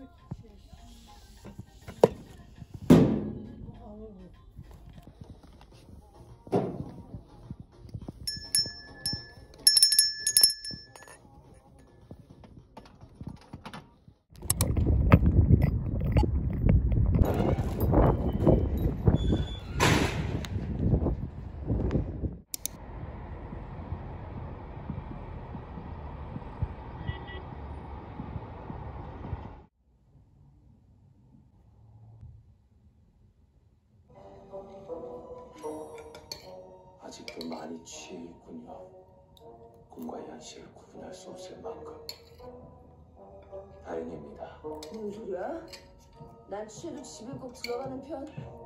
아직도 많이 취해 있군요. 꿈과 현실을 구분할 수 없을 만큼. 다행입니다. 무슨 소리야? 난 취해도 집에 꼭 들어가는 편.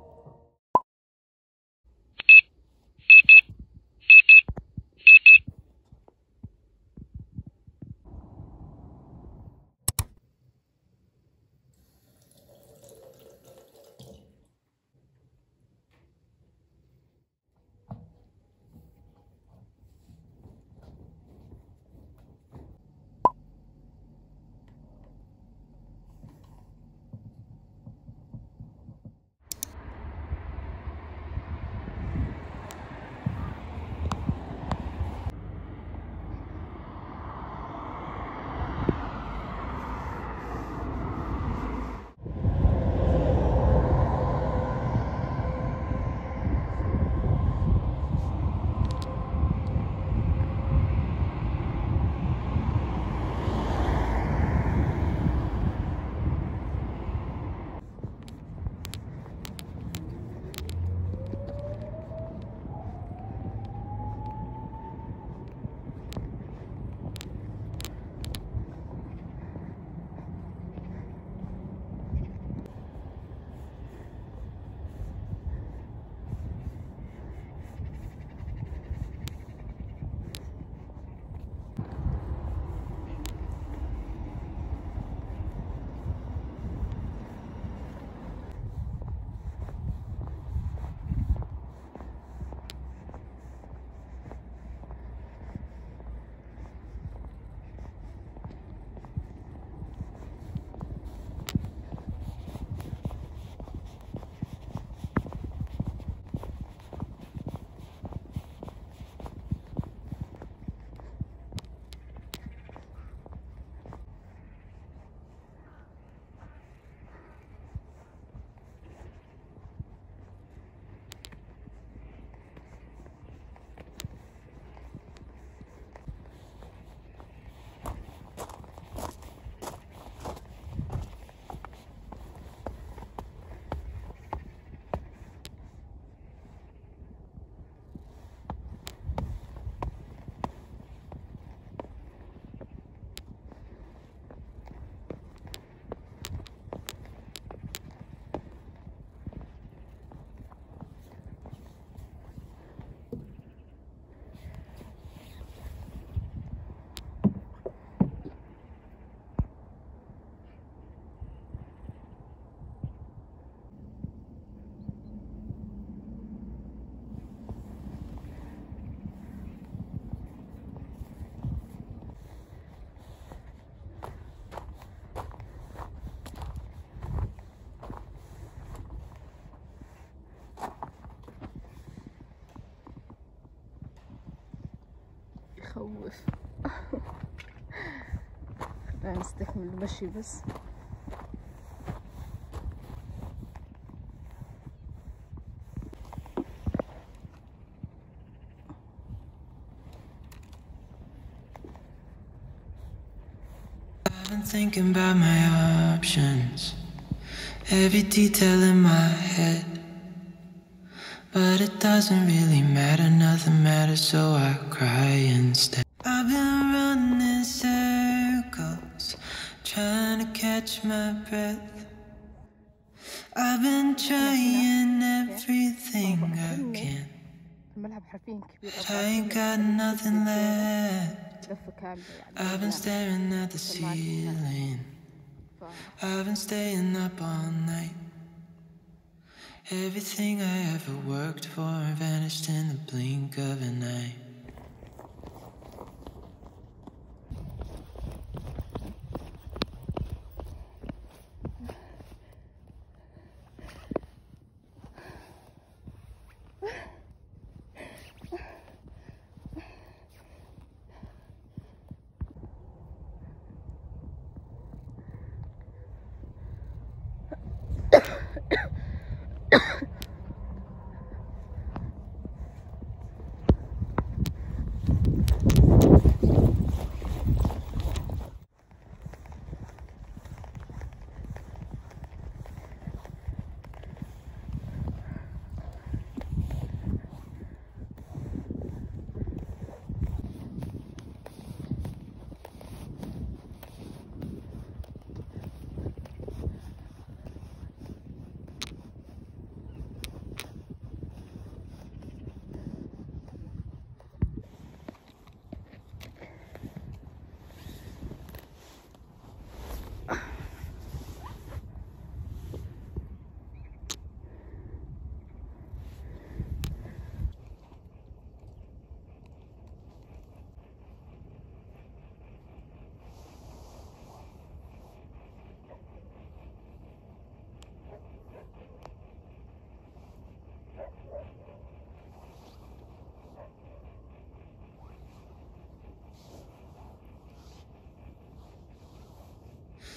يخوف. خلينا نستكمل المشي بس. I've been thinking about my options, every detail in my head, but it doesn't really matter, nothing matters, so I cry instead. I've been running circles, trying to catch my breath. I've been trying everything I can, but I ain't got nothing left. I've been staring at the ceiling, I've been staying up all night. Everything I ever worked for vanished in the blink of an eye.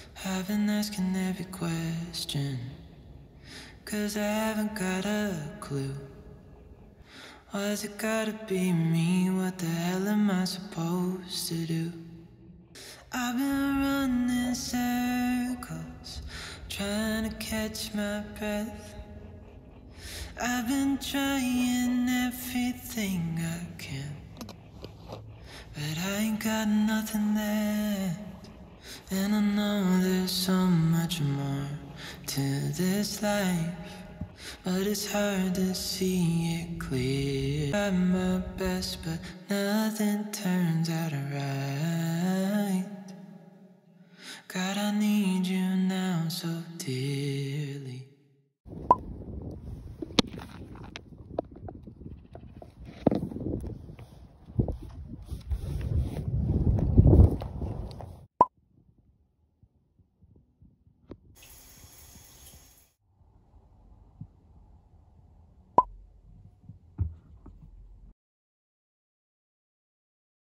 I've been asking every question, 'cause I haven't got a clue. Why's it gotta be me? What the hell am I supposed to do? I've been running circles, trying to catch my breath. I've been trying everything I can, but I ain't got nothing left. And I know there's so much more to this life, but it's hard to see it clear. I try my best, but nothing turns out right. God, I need